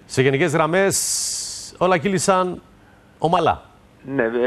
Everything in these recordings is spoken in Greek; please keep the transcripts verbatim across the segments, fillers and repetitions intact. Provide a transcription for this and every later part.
Σε γενικές γραμμές όλα κύλησαν ομαλά. Ναι, ε,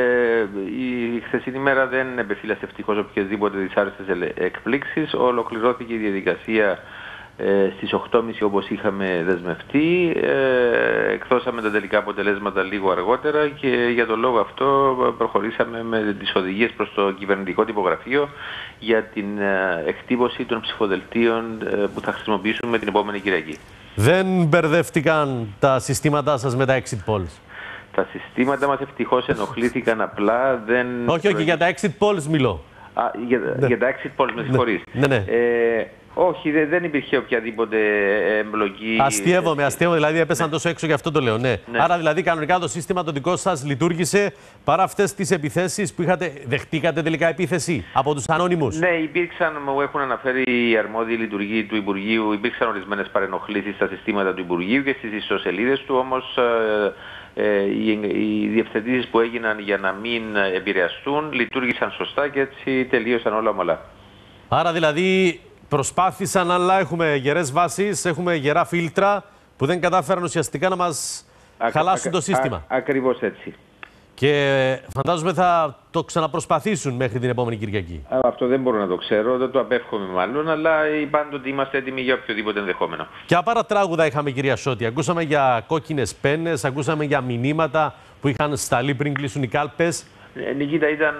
η χθεσινή μέρα δεν επεφύλασε ευτυχώς οποιασδήποτε δυσάρεστες εκπλήξεις. Ολοκληρώθηκε η διαδικασία ε, στις οκτώ και μισή όπως είχαμε δεσμευτεί. Ε, εκδώσαμε τα τελικά αποτελέσματα λίγο αργότερα και για τον λόγο αυτό προχωρήσαμε με τις οδηγίες προς το κυβερνητικό τυπογραφείο για την ε, εκτύπωση των ψηφοδελτίων ε, που θα χρησιμοποιήσουμε την επόμενη Κυριακή. Δεν μπερδεύτηκαν τα συστήματά σας με τα exit polls? Τα συστήματα μας ευτυχώς ενοχλήθηκαν, απλά δεν... Όχι, όχι, για τα exit polls μιλώ. Α, για, ναι. για τα exit polls, με συγχωρείς. Ναι, ναι. Ε, όχι, δεν, δεν υπήρχε οποιαδήποτε εμπλοκή. Αστείευομαι, αστείευομαι, δηλαδή έπεσαν ναι. τόσο έξω, γι' αυτό το λέω. Ναι. Ναι. Άρα, δηλαδή, κανονικά το σύστημα το δικό σας λειτουργήσε παρά αυτές τις επιθέσεις που είχατε. Δεχτήκατε τελικά επίθεση από τους ανώνυμους? Ναι, υπήρξαν, μου έχουν αναφέρει οι αρμόδιοι λειτουργοί του Υπουργείου, υπήρξαν ορισμένες παρενοχλήσεις στα συστήματα του Υπουργείου και στις ιστοσελίδες του, όμως. Ε, Ε, οι, οι διευθετήσεις που έγιναν για να μην επηρεαστούν λειτουργήσαν σωστά και έτσι τελείωσαν όλα ομαλά. Άρα δηλαδή προσπάθησαν, αλλά έχουμε γερές βάσεις, έχουμε γερά φίλτρα που δεν κατάφεραν ουσιαστικά να μας α, χαλάσουν α, το σύστημα. Α, ακριβώς έτσι. Και φαντάζομαι θα το ξαναπροσπαθήσουν μέχρι την επόμενη Κυριακή. Α, αυτό δεν μπορώ να το ξέρω, δεν το απέφχομαι μάλλον, αλλά πάντοτε είμαστε έτοιμοι για οποιοδήποτε ενδεχόμενο. Και απαρατράγουδα είχαμε, κυρία Σώτη. Ακούσαμε για κόκκινες πένες, ακούσαμε για μηνύματα που είχαν σταλεί πριν κλείσουν οι κάλπες. Ε, Νικήτα, ήταν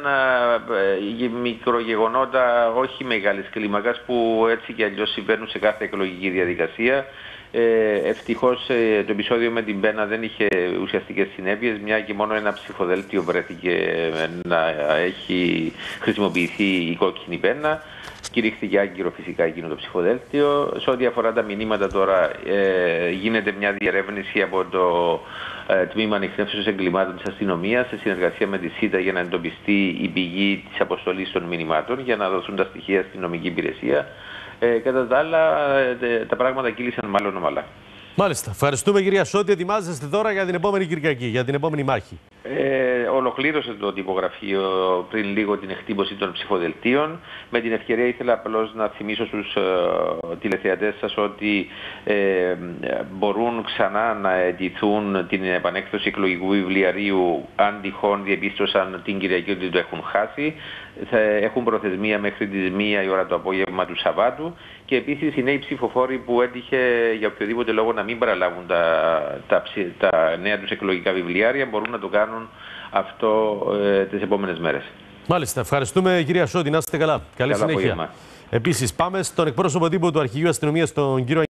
ε, μικρογεγονότα όχι μεγάλης κλίμακας που έτσι και αλλιώς συμβαίνουν σε κάθε εκλογική διαδικασία. Ε, ευτυχώς ε, το επεισόδιο με την πένα δεν είχε ουσιαστικές συνέπειες, μια και μόνο ένα ψηφοδέλτιο βρέθηκε να έχει χρησιμοποιηθεί η κόκκινη πένα. Κηρύχθηκε άγκυρο φυσικά εκείνο το ψηφοδέλτιο. Σε ό,τι αφορά τα μηνύματα τώρα, ε, γίνεται μια διερεύνηση από το ε, Τμήμα Ανιχνεύσεως Εγκλημάτων της Αστυνομίας σε συνεργασία με τη ΣΥΤΑ για να εντοπιστεί η πηγή της αποστολής των μηνυμάτων, για να δοθούν τα στοιχεία στην νομική υπηρεσία. Ε, κατά τα άλλα, ε, τα πράγματα κύλησαν μάλλον ομαλά. Μάλιστα. Ευχαριστούμε, κυρία Σώτη. Ετοιμάζεστε τώρα για την επόμενη Κυριακή, για την επόμενη μάχη. Ε, ολοκλήρωσε το τυπογραφείο πριν λίγο την εκτύπωση των ψηφοδελτίων. Με την ευκαιρία ήθελα απλώς να θυμίσω στους ε, τηλεθεατές σας ότι ε, μπορούν ξανά να αιτηθούν την επανέκδοση εκλογικού βιβλιαρίου αν τυχόν διεπίστωσαν την Κυριακή ότι το έχουν χάσει. Θα έχουν προθεσμία μέχρι τις μία η ώρα το απόγευμα του Σαββάτου και επίσης οι νέοι ψηφοφόροι που έτυχε για οποιοδήποτε λόγο να μην παραλάβουν τα, τα, τα νέα τους εκλογικά βιβλιάρια μπορούν να το κάνουν αυτό ε, τις επόμενες μέρες. Μάλιστα. Ευχαριστούμε, κυρία Σώτη. Να είστε καλά. Καλή καλά συνέχεια. Επίσης, πάμε στον εκπρόσωπο τύπου του Αρχηγείου Αστυνομίας, τον κύριο